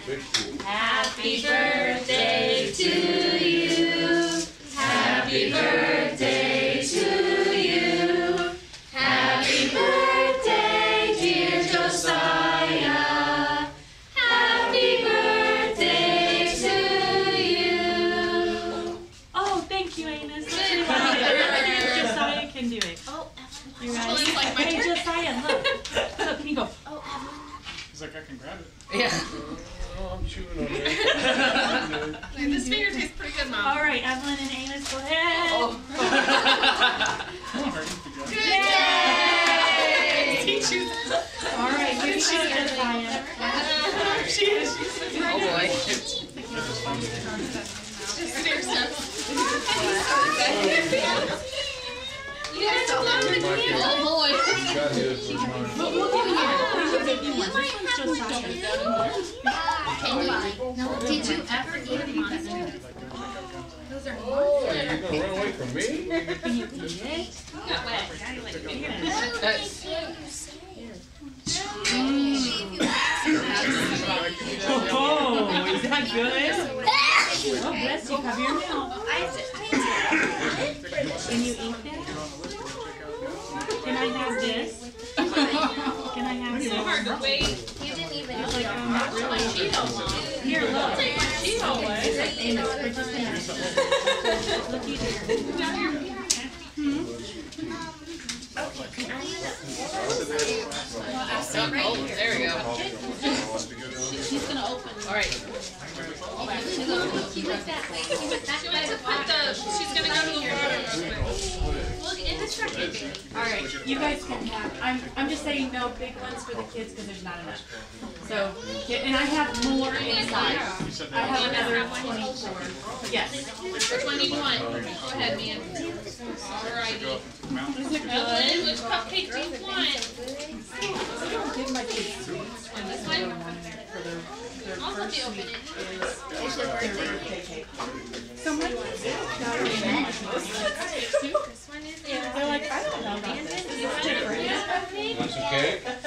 Happy birthday to you. Happy birthday to you. Happy birthday, dear Josiah. Happy birthday to you. Oh, thank you, Amos. Josiah can do it. Oh, you ready? Hey, Josiah, look. Look, can you go? Oh, He's like, I can grab it. Yeah. Oh, I'm chewing on it. This finger tastes pretty good, Mom. All right, Evelyn and Amos, go ahead. Oh. Yay! Teachers. All right, here you go, Josiah. She is. Oh boy. you guys are loving the candy. Oh boy. Got his with mine. Look here. This one's Josiah's. No, did you ever eat a monster? Those are Oh, monsters. you're gonna run away from me? Can you eat it? Got wet. Oh, is that good? Oh, bless you. Cover your mouth. Can you eat that? Can I have this? Can I have this? Hard to wait. You didn't even It's like, not really. Here, look. Amos, for just a minute. Looky here. Oh, there we go. She's gonna open. All right. She went that way. She went that way. She's gonna go to the water. Look in the truck. All right, you guys can have. I'm just saying no big ones for the kids because there's not enough. So, and I have more inside. I have another 24. Yes. Which one do you want? Go ahead, man. Alrighty. Is it Ellen, good? which cupcake do you want? I don't give my kids sweets. This They one? want it for their I'll help first you sweet open it. is their birthday cake. So my kids got really mad. This one is They're like, I don't know about this. This is different. Want some cake?